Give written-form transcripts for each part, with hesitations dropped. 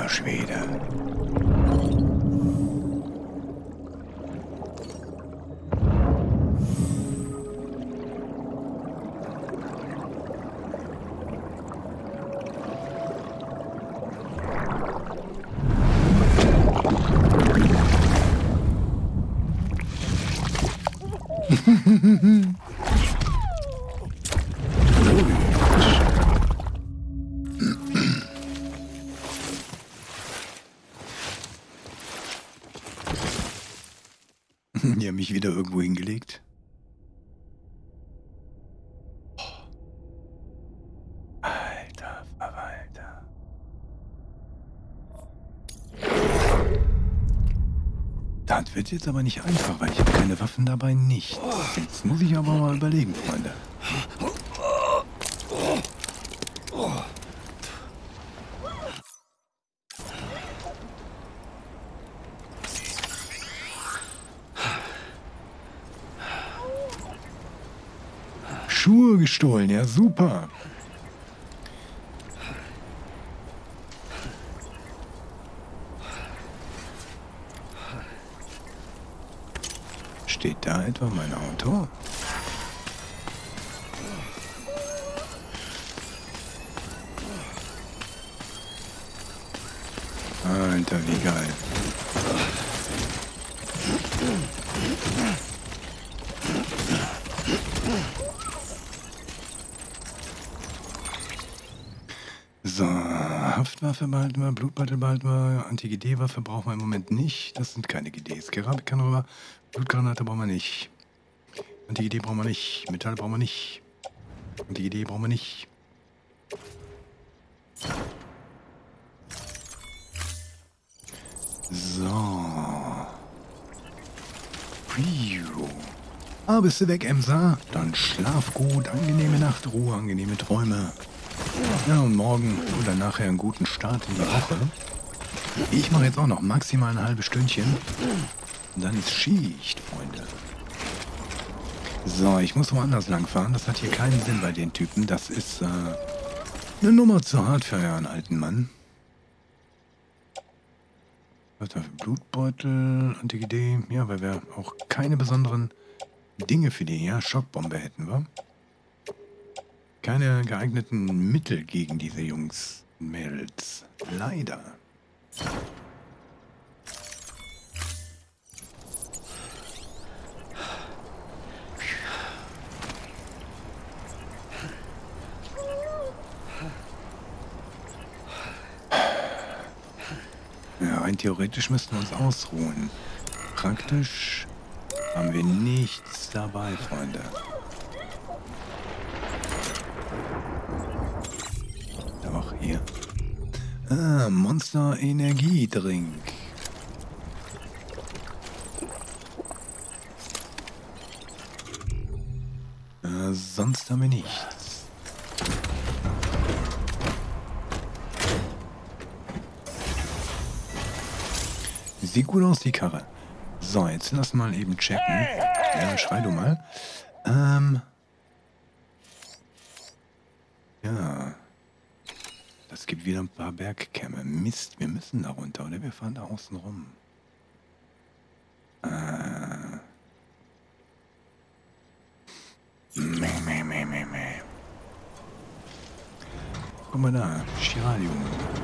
Schwede. Die haben mich wieder irgendwo hingelegt. Alter Verwalter. Das wird jetzt aber nicht einfach, weil ich habe keine Waffen dabei, nicht. Jetzt muss ich aber mal überlegen, Freunde. Schuhe gestohlen, ja super. Steht da etwa mein Auto? Alter, wie geil. So, Haftwaffe behalten wir, Blutbeutel behalten wir, Anti-GD-Waffe brauchen wir im Moment nicht. Das sind keine GDs. Keramikkanone, Blutgranate brauchen wir nicht. Anti-GD brauchen wir nicht. Metall brauchen wir nicht. Anti-GD brauchen wir nicht. So. Ah, bist du weg, Emsa? Dann schlaf gut, angenehme Nacht, Ruhe, angenehme Träume. Ja, und morgen oder nachher einen guten Start in die Woche. Ich mache jetzt auch noch maximal ein halbes Stündchen. Und dann ist Schicht, Freunde. So, ich muss woanders lang fahren. Das hat hier keinen Sinn bei den Typen. Das ist eine Nummer zu hart für einen alten Mann. Was da für Blutbeutel, Anti-GD. Ja, weil wir auch keine besonderen Dinge für die hier. Schockbombe hätten wir. Keine geeigneten Mittel gegen diese Jungs und Mädels. Leider. Ja, rein theoretisch müssten wir uns ausruhen. Praktisch haben wir nichts dabei, Freunde. Auch hier. Ah, Monster Energiedrink. Sonst haben wir nichts. Sieht gut aus, die Karre. So, jetzt lass mal eben checken. Ja, schrei du mal. Ja. Das gibt wieder ein paar Bergkämme. Mist, wir müssen da runter, oder? Wir fahren da außen rum. Meh. Guck mal da, Chiralium.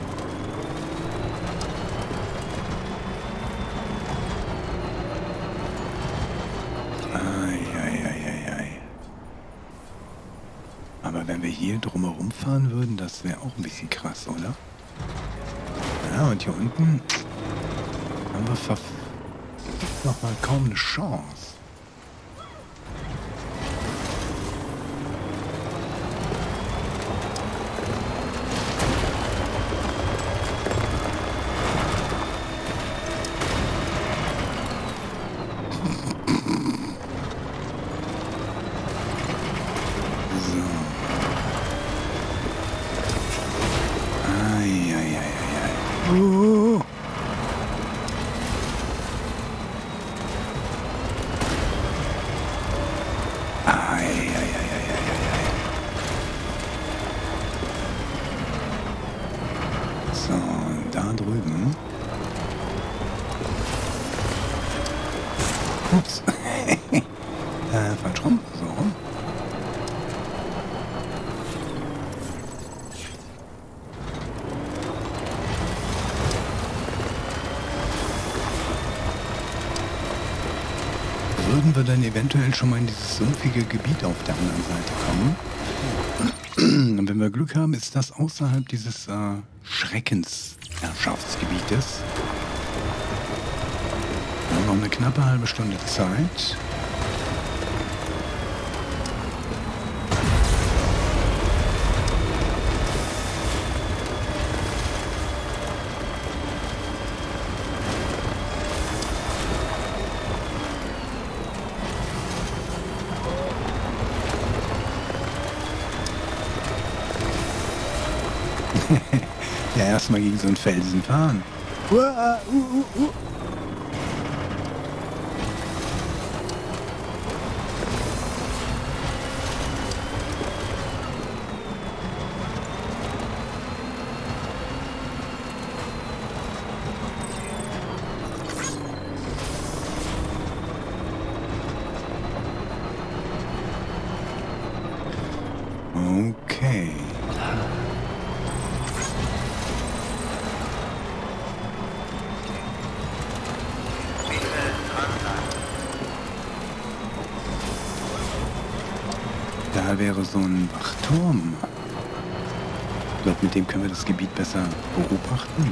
Ei. Aber wenn wir hier drumherum fahren würden, das wäre auch ein bisschen krass, oder? Ja, und hier unten haben wir noch mal kaum eine Chance. da drüben. Ups. Falsch rum. So. Würden wir dann eventuell schon mal in dieses sumpfige Gebiet auf der anderen Seite kommen? Und wenn wir Glück haben, ist das außerhalb dieses Schreckensherrschaftsgebietes. Wir haben noch eine knappe halbe Stunde Zeit. Ja, erstmal gegen so einen Felsen fahren. Okay. Da wäre so ein Wachturm. Ich glaube, mit dem können wir das Gebiet besser beobachten.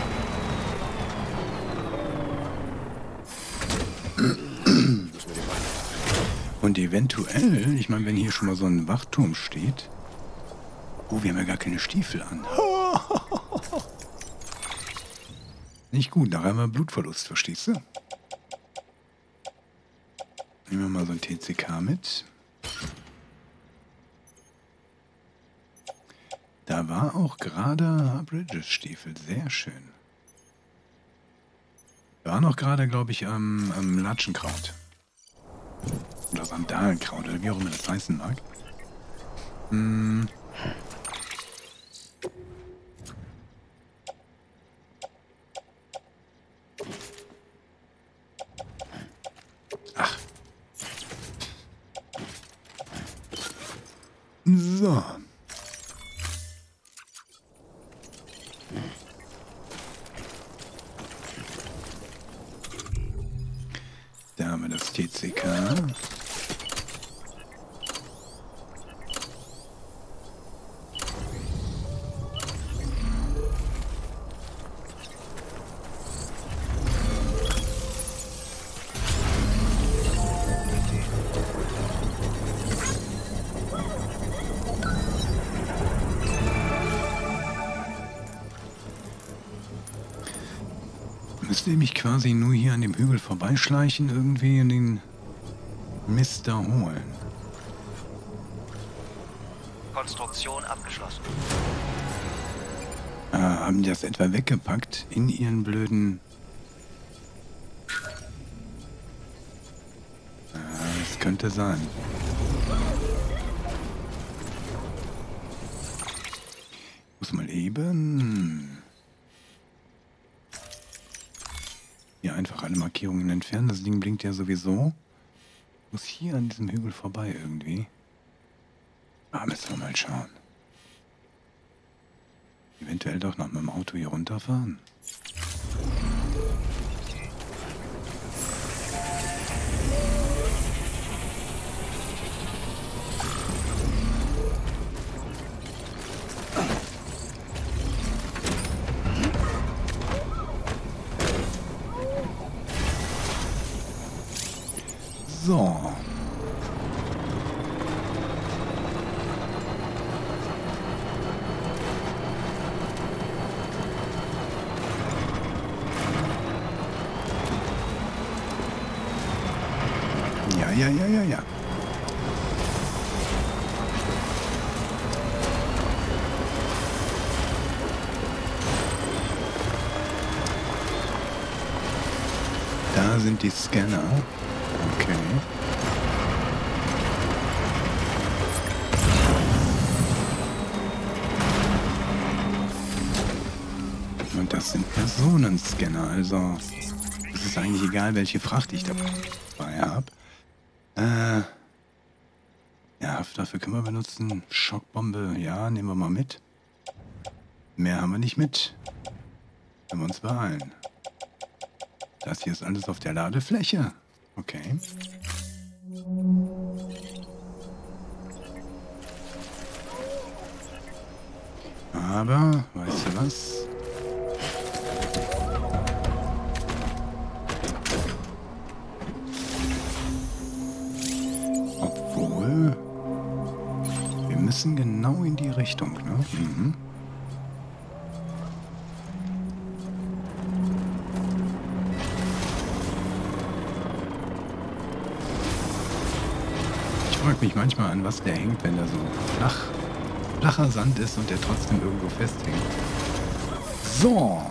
Und eventuell, ich meine, wenn hier schon mal so ein Wachturm steht. Oh, wir haben ja gar keine Stiefel an. Nicht gut, da haben wir Blutverlust, verstehst du? Nehmen wir mal so ein TCK mit. Da war auch gerade Bridges-Stiefel, sehr schön. Da war noch gerade, glaube ich, am Latschenkraut. Oder Sandalenkraut, oder wie auch immer das heißen mag. Ach. So. Da haben wir das TCK. Müsste ich mich quasi nur hier an dem Hügel vorbeischleichen, irgendwie in den Mist da holen. Konstruktion abgeschlossen. Haben die das etwa weggepackt in ihren blöden... Das könnte sein. Muss mal eben... Hier einfach alle Markierungen entfernen. Das Ding blinkt ja sowieso. Muss hier an diesem Hügel vorbei irgendwie. Müssen wir mal schauen. Eventuell doch noch mit dem Auto hier runterfahren. So. Ja. Da sind die Scanner. Okay. Und da Das sind Personenscanner, also es ist eigentlich egal, welche Fracht ich dabei habe. Ja, Haftwaffe können wir benutzen. Schockbombe, ja, nehmen wir mal mit. Mehr haben wir nicht mit. Können wir uns beeilen. Das hier ist alles auf der Ladefläche. Okay. Aber, weißt du was? Obwohl, wir müssen genau in die Richtung, ne? Mhm. Ich frage mich manchmal, an was der hängt, wenn er so flacher Sand ist und der trotzdem irgendwo festhängt. So.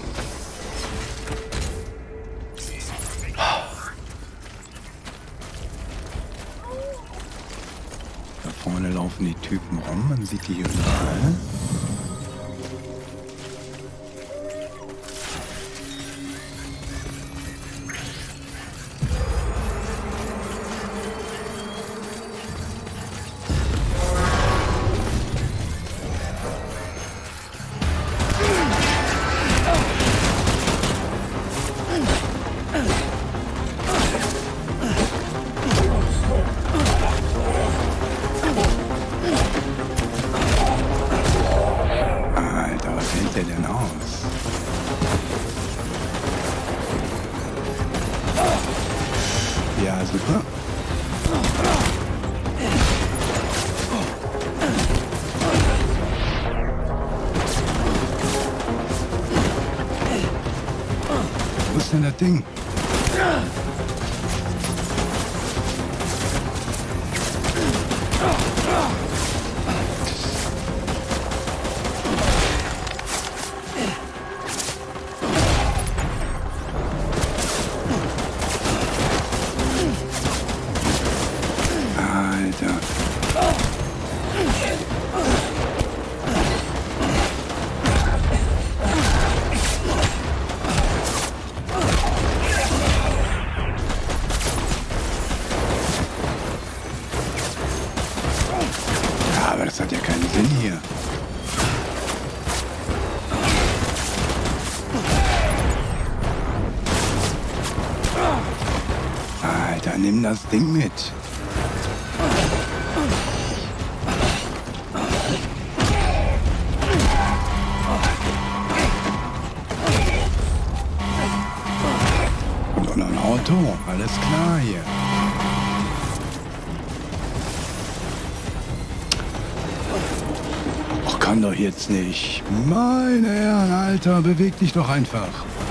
Da vorne laufen die Typen rum, man sieht die hier überall. Ja, super. Wo ist denn das Ding? Aber das hat ja keinen Sinn hier. Alter, nimm das Ding mit. Und noch ein Auto, alles klar hier. Kann doch jetzt nicht. Meine Herren, Alter, beweg dich doch einfach.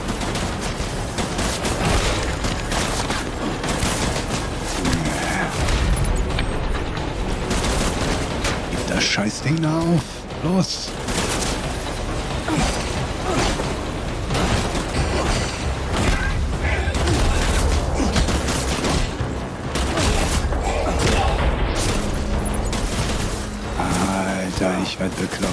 Gib das Scheißding da auf. Los. Alter, ich werd bekloppt.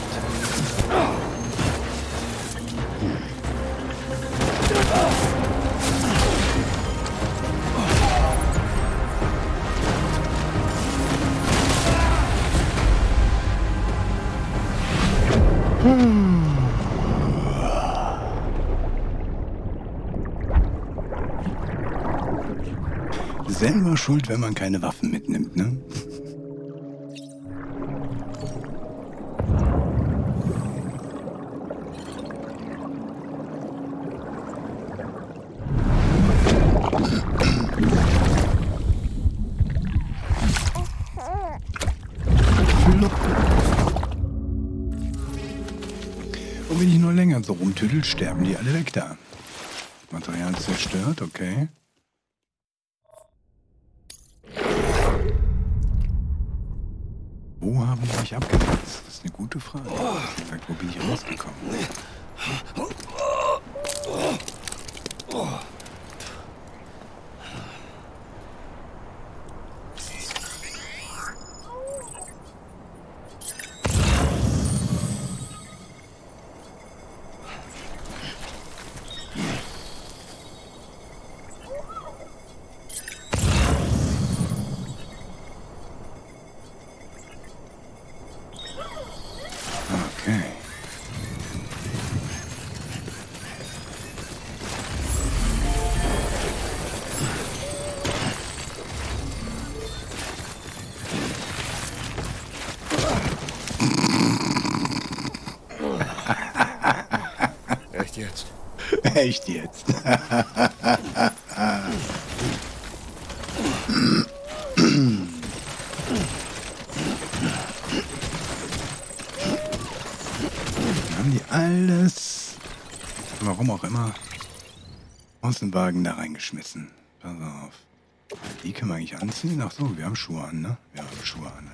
Selber schuld, wenn man keine Waffen mitnimmt, ne? Und wenn ich nur länger so rumtüdel, sterben die alle weg da. Material zerstört, okay. Wo haben die mich abgesetzt? Das ist eine gute Frage. Sagt, wo bin ich rausgekommen? Echt jetzt? Echt jetzt? Haben die alles, warum auch immer, aus dem Wagen da reingeschmissen. Pass auf. Die können wir eigentlich anziehen? Ach so, wir haben Schuhe an, ne? Wir haben Schuhe an.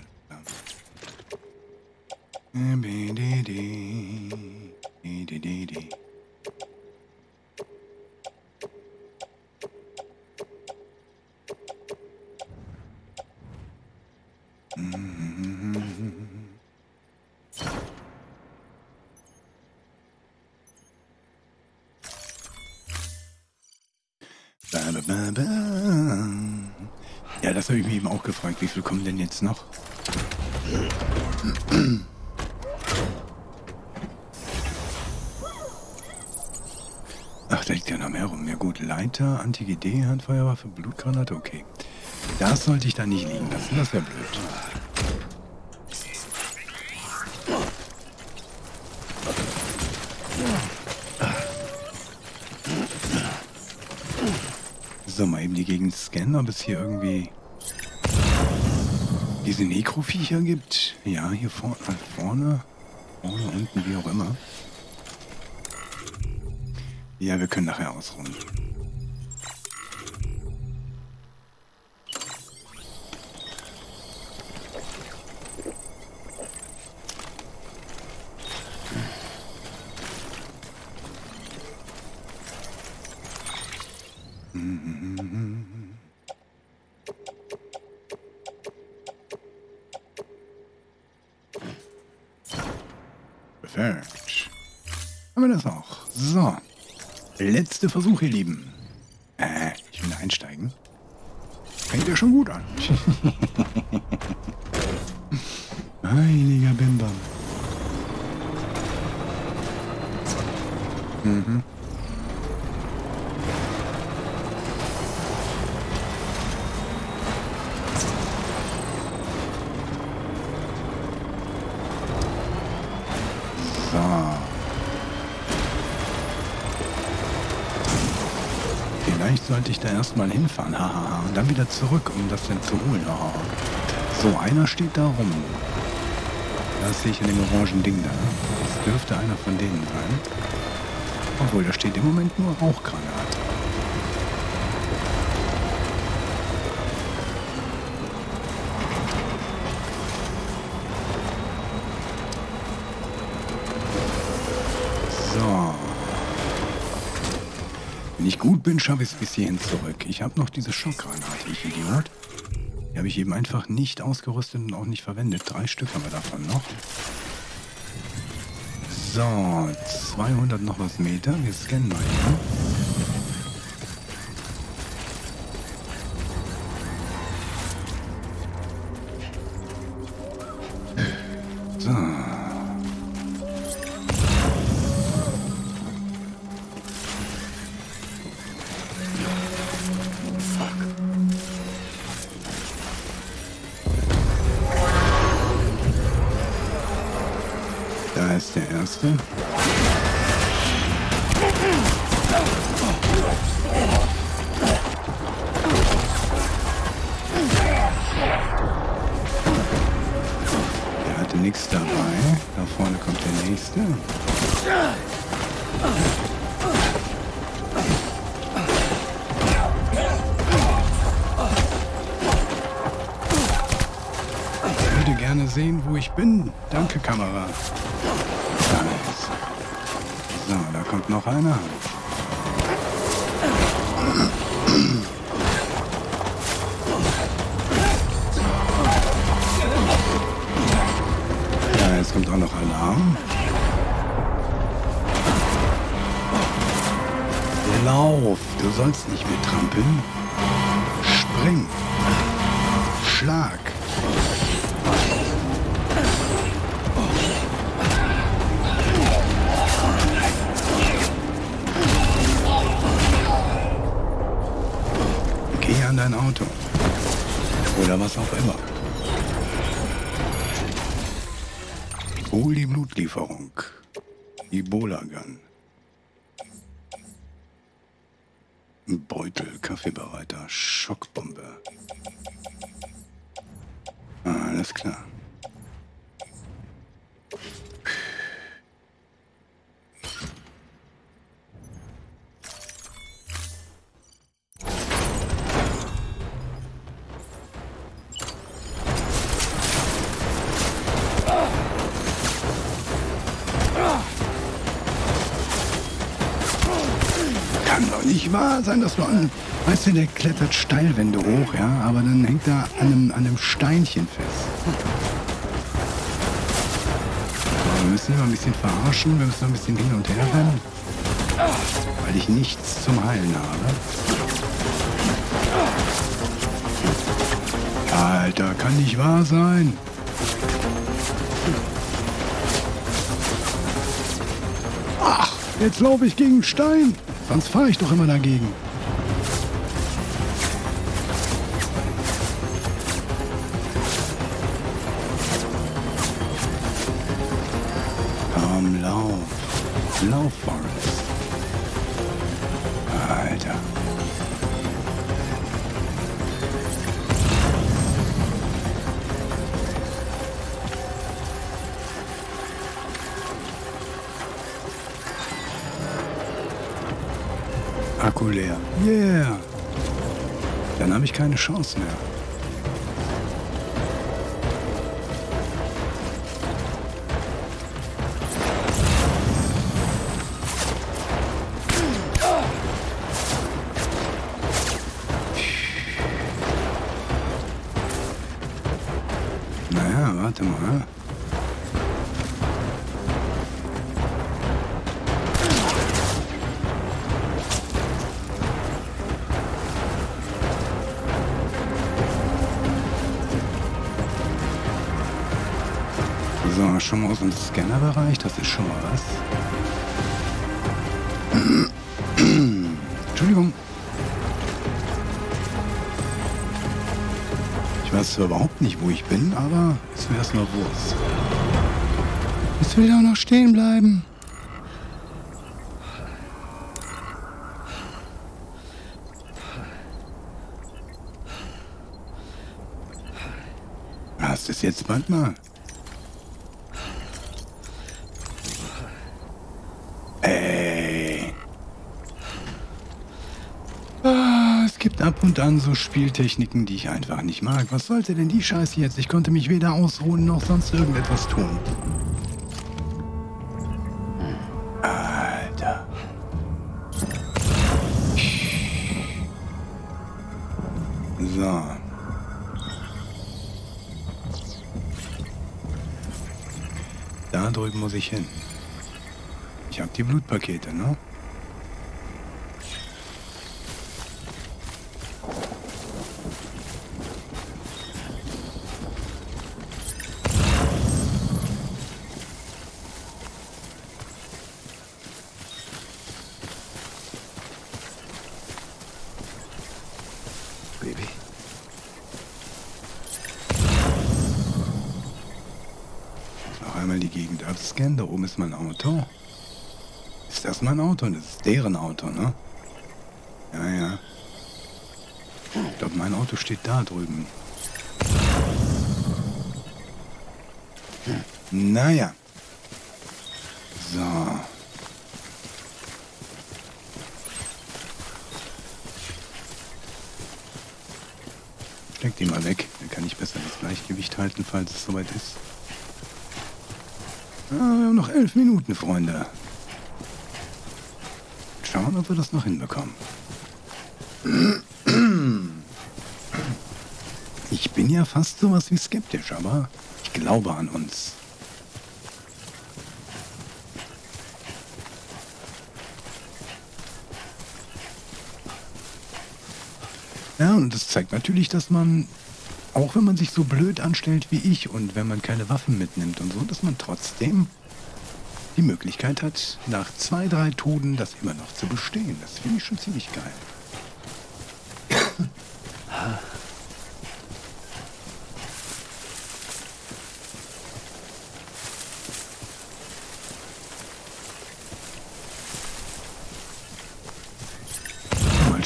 Ja, das habe ich mir eben auch gefragt. Wie viel kommen denn jetzt noch? Ach, da liegt ja noch mehr rum. Ja gut, Leiter, Anti-GD, Handfeuerwaffe, Blutgranate, okay. Das sollte ich da nicht liegen lassen, das wäre blöd. So, mal eben die Gegend scannen, ob es hier irgendwie diese Nekroviecher gibt. Ja, hier vorne, unten, wie auch immer. Ja, wir können nachher ausruhen. Perfekt. Haben wir das auch. So. Letzter Versuch, ihr Lieben. Ich will einsteigen. Fängt ja schon gut an. Heiliger Bimbam. Mhm. So. Vielleicht sollte ich da erstmal hinfahren, hahaha, und dann wieder zurück, um das dann zu holen, haha. So, einer steht da rum. Das sehe ich in dem orangen Ding da. Das dürfte einer von denen sein. Obwohl, da steht im Moment nur Rauchgranate. So. Wenn ich gut bin, schaffe ich es bis hierhin zurück. Ich habe noch diese Schockgranate, ich Idiot. Die habe ich eben einfach nicht ausgerüstet und auch nicht verwendet. 3 Stück haben wir davon noch. So, 200 noch was Meter. Wir scannen mal hier. So. Da ist der erste. Der hatte nichts dabei. Da vorne kommt der nächste. Ich würde gerne sehen, wo ich bin. Danke, Kamera. So, da kommt noch einer. Ja, jetzt kommt auch noch Alarm. Lauf, du sollst nicht mehr trampeln. Spring. Schlag. Geh an dein Auto. Oder was auch immer. Hol die Blutlieferung. Ebola-Gun. Beutel, Kaffeebereiter, Schockbombe. Alles klar. Kann doch nicht wahr sein, dass du an... Weißt du, der klettert Steilwände hoch, ja, aber dann hängt er an einem Steinchen fest. So, wir müssen ihn mal ein bisschen verarschen, wir müssen ein bisschen hin und her rennen, weil ich nichts zum Heilen habe. Alter, kann nicht wahr sein. Ach, jetzt laufe ich gegen einen Stein. Sonst fahre ich doch immer dagegen. Komm, lauf. Lauf, Forrest. Alter. Akku leer. Yeah. Dann habe ich keine Chance mehr. Naja, warte mal. So, schon mal aus dem Scannerbereich, das ist schon mal was. Entschuldigung. Ich weiß zwar überhaupt nicht, wo ich bin, aber ist mir erstmal Wurst. Jetzt will ich auch noch stehen bleiben. Hast du es jetzt bald mal? Es gibt ab und an so Spieltechniken, die ich einfach nicht mag. Was sollte denn die Scheiße jetzt? Ich konnte mich weder ausruhen noch sonst irgendetwas tun. Alter. So. Da drüben muss ich hin. Ich hab die Blutpakete, ne? Baby. Noch einmal die Gegend abscannen. Da oben ist mein Auto. Ist das mein Auto? Das ist deren Auto, ne? Ja, ja. Ich glaube, mein Auto steht da drüben. Naja. So. Steck die mal weg. Dann kann ich besser das Gleichgewicht halten, falls es soweit ist. Wir haben noch 11 Minuten, Freunde. Schauen, ob wir das noch hinbekommen. Ich bin ja fast sowas wie skeptisch, aber ich glaube an uns. Ja, und das zeigt natürlich, dass man, auch wenn man sich so blöd anstellt wie ich und wenn man keine Waffen mitnimmt und so, dass man trotzdem die Möglichkeit hat, nach 2, 3 Toten das immer noch zu bestehen. Das finde ich schon ziemlich geil.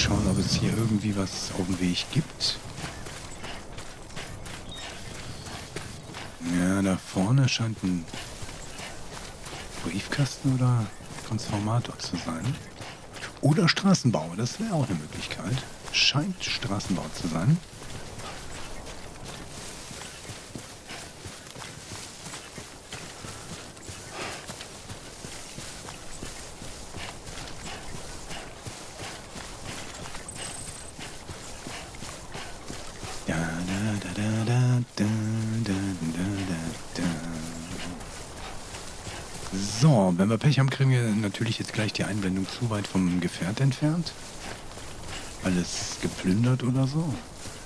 schauen, ob es hier irgendwie was auf dem Weg gibt. Ja, da vorne scheint ein Briefkasten oder Transformator zu sein. Oder Straßenbau, das wäre auch eine Möglichkeit. Scheint Straßenbau zu sein. So, wenn wir Pech haben, kriegen wir natürlich jetzt gleich die Einblendung zu weit vom Gefährt entfernt. Alles geplündert oder so.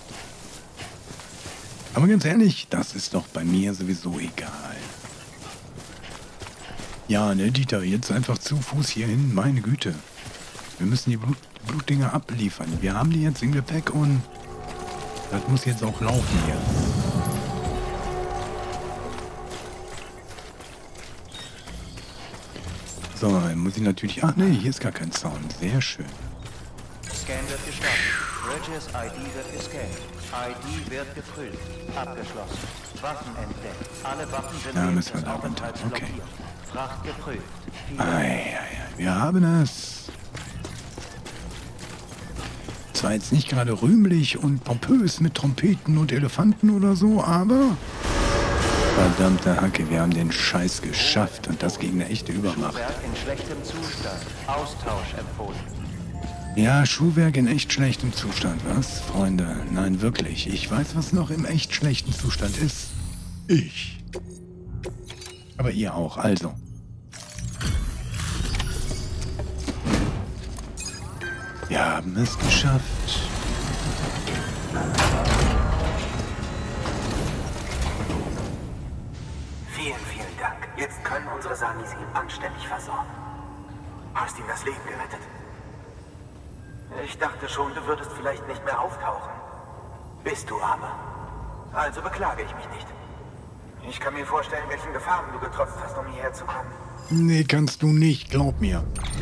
Aber ganz ehrlich, das ist doch bei mir sowieso egal. Ja, ne, Dieter, jetzt einfach zu Fuß hierhin, meine Güte. Wir müssen die Blutdinger abliefern. Wir haben die jetzt im Gepäck und das muss jetzt auch laufen hier. So, dann muss ich natürlich... Ach nee, hier ist gar kein Sound. Sehr schön. Scan wird gestartet. Regis ID wird gescannt. ID wird geprüft. Abgeschlossen. Waffen entdeckt. Alle Waffen sind Ja, während müssen wir des da runter. Aufenthalts Okay. blockiert. Fracht geprüft. Wir haben es. Zwar jetzt nicht gerade rühmlich und pompös mit Trompeten und Elefanten oder so, aber... Verdammte Hacke, wir haben den Scheiß geschafft und das gegen eine echte Übermacht. Schuhwerk in schlechtem Zustand. Austausch empfohlen. Ja, Schuhwerk in echt schlechtem Zustand, was? Freunde, nein, wirklich. Ich weiß, was noch im echt schlechten Zustand ist. Ich. Aber ihr auch, also. Wir haben es geschafft. Vielen Dank. Jetzt können unsere Sanis ihn anständig versorgen. Hast ihm das Leben gerettet. Ich dachte schon, du würdest vielleicht nicht mehr auftauchen. Bist du aber. Also beklage ich mich nicht. Ich kann mir vorstellen, welchen Gefahren du getrotzt hast, um hierher zu kommen. Nee, kannst du nicht, glaub mir.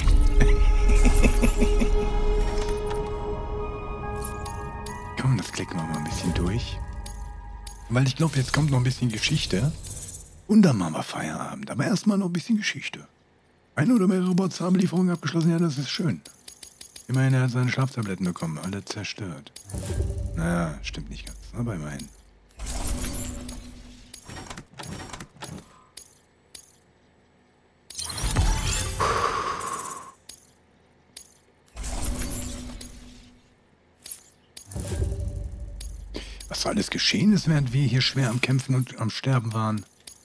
Komm, das klicken wir mal ein bisschen durch. Weil ich glaube, jetzt kommt noch ein bisschen Geschichte. Und dann machen wir Feierabend. Aber erstmal noch ein bisschen Geschichte. Eine oder mehrere Bots haben Lieferungen abgeschlossen. Ja, das ist schön. Immerhin, er hat seine Schlaftabletten bekommen. Alle zerstört. Naja, stimmt nicht ganz. Aber immerhin. Was so alles geschehen ist, während wir hier schwer am Kämpfen und am Sterben waren.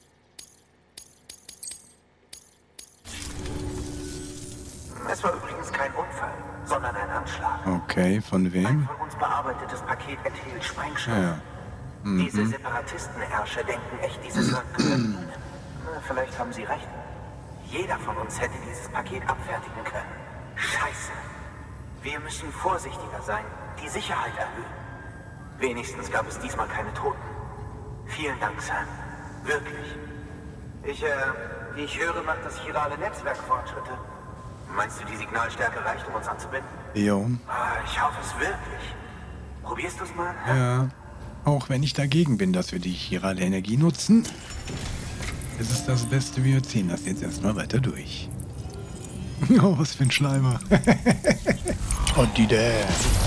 Es war übrigens kein Unfall, sondern ein Anschlag. Okay, von Ein wem? von uns bearbeitetes Paket enthielt Sprengstoff. Ja. Diese Separatistenherrscher denken echt, dieses Land gehört ihnen. Na, vielleicht haben sie recht. Jeder von uns hätte dieses Paket abfertigen können. Scheiße. Wir müssen vorsichtiger sein, die Sicherheit erhöhen. Wenigstens gab es diesmal keine Toten. Vielen Dank, Sam. Wirklich. Wie ich höre, macht das chirale Netzwerk Fortschritte. Meinst du, die Signalstärke reicht, um uns anzubinden? Jo. Ich hoffe es wirklich. Probierst du es mal? Ja. Auch wenn ich dagegen bin, dass wir die chirale Energie nutzen, ist es das Beste, wir ziehen das jetzt erstmal weiter durch. Oh, was für ein Schleimer. Und die der.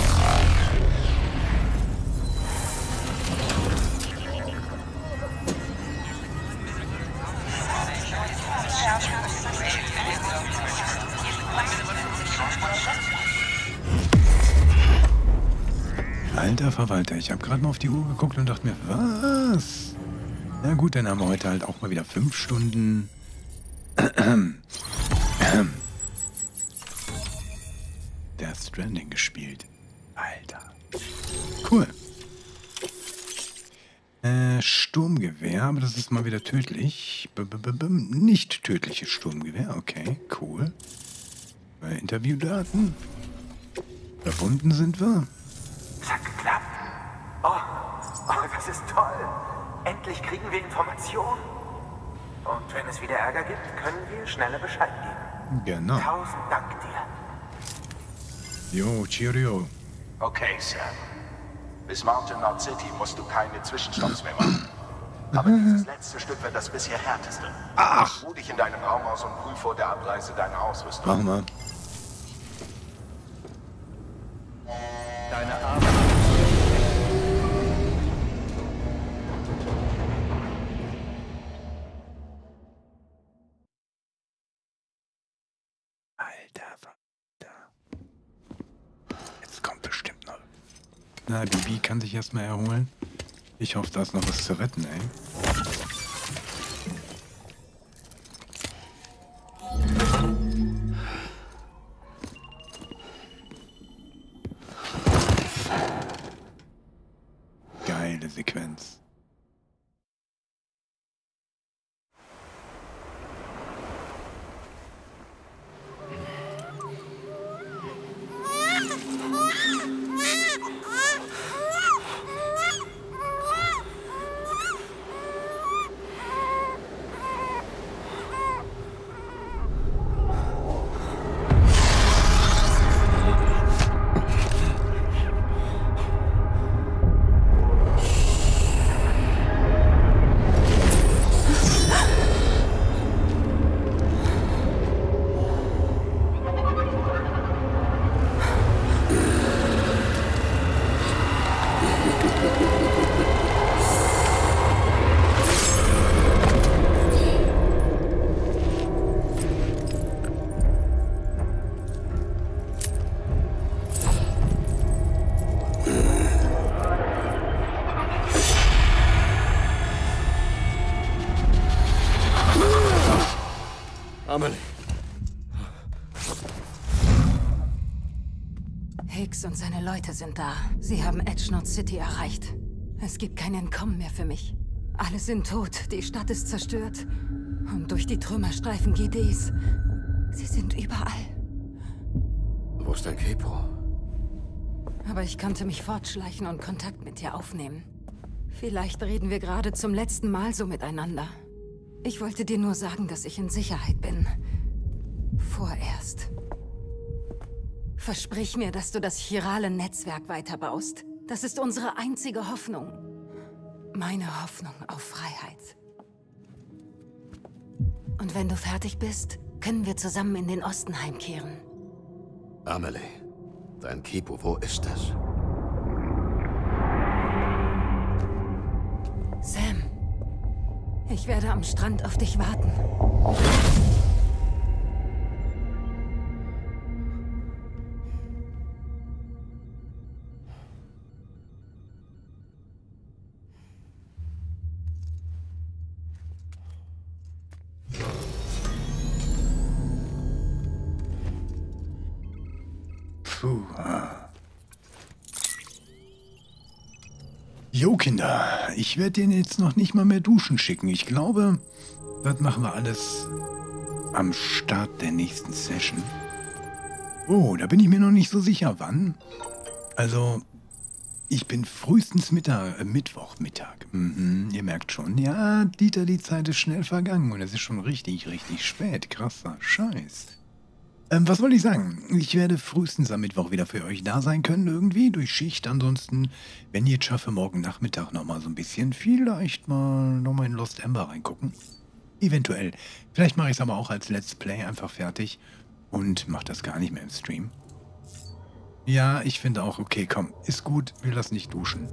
Alter Verwalter, ich habe gerade mal auf die Uhr geguckt und dachte mir, was? Na gut, dann haben wir heute halt auch mal wieder 5 Stunden. Death Stranding gespielt. Alter. Cool. Sturmgewehr, aber das ist mal wieder tödlich. Nicht tödliches Sturmgewehr, okay, cool. Interviewdaten. Verbunden sind wir. Es hat geklappt. Oh, das ist toll. Endlich kriegen wir Informationen. Und wenn es wieder Ärger gibt, können wir schneller Bescheid geben. Genau. 1000 Dank dir. Jo, cheerio. Okay, Sam. Bis Mountain Knot City musst du keine Zwischenstopps mehr machen. Aber dieses letzte Stück wird das bisher härteste. Ach! Ruh dich in deinem Raum aus und prüf vor der Abreise deine Ausrüstung. Machen wir. Deine Arbeit. Alter, jetzt kommt bestimmt noch. Na, Bibi kann sich erstmal erholen. Ich hoffe, da ist noch was zu retten, ey. Geile Sequenz. Amelie. Higgs und seine Leute sind da. Sie haben Edge Knot City erreicht. Es gibt kein Entkommen mehr für mich. Alle sind tot, die Stadt ist zerstört. Und durch die Trümmerstreifen GDs. Sie sind überall. Wo ist dein Capo? Aber ich konnte mich fortschleichen und Kontakt mit dir aufnehmen. Vielleicht reden wir gerade zum letzten Mal so miteinander. Ich wollte dir nur sagen, dass ich in Sicherheit bin. Vorerst. Versprich mir, dass du das chirale Netzwerk weiterbaust. Das ist unsere einzige Hoffnung. Meine Hoffnung auf Freiheit. Und wenn du fertig bist, können wir zusammen in den Osten heimkehren. Amelie, dein Capo, wo ist es? Sam, ich werde am Strand auf dich warten. Puh. Jo, Kinder, ich werde den jetzt noch nicht mal mehr duschen schicken. Ich glaube, das machen wir alles am Start der nächsten Session. Oh, da bin ich mir noch nicht so sicher, wann. Also, ich bin frühestens Mittwochmittag. Ihr merkt schon. Ja, Dieter, die Zeit ist schnell vergangen und es ist schon richtig, richtig spät. Krasser Scheiß. Was wollte ich sagen? Ich werde frühestens am Mittwoch wieder für euch da sein können, irgendwie, durch Schicht. Ansonsten, wenn ihr es schaffe, morgen Nachmittag nochmal so ein bisschen, vielleicht mal nochmal in Lost Ember reingucken. Eventuell. Vielleicht mache ich es aber auch als Let's Play einfach fertig und mache das gar nicht mehr im Stream. Ja, ich finde auch, okay, komm, ist gut, will das nicht duschen.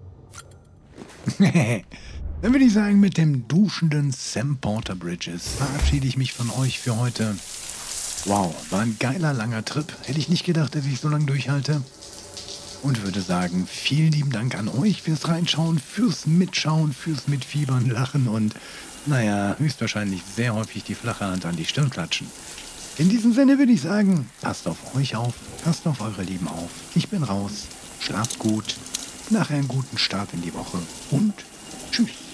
Dann würde ich sagen, mit dem duschenden Sam Porter Bridges verabschiede ich mich von euch für heute. Wow, war ein geiler, langer Trip. Hätte ich nicht gedacht, dass ich so lange durchhalte. Und würde sagen, vielen lieben Dank an euch fürs Reinschauen, fürs Mitschauen, fürs Mitfiebern, Lachen und, naja, höchstwahrscheinlich sehr häufig die flache Hand an die Stirn klatschen. In diesem Sinne würde ich sagen, passt auf euch auf, passt auf eure Lieben auf. Ich bin raus, schlaft gut, nachher einen guten Start in die Woche und tschüss.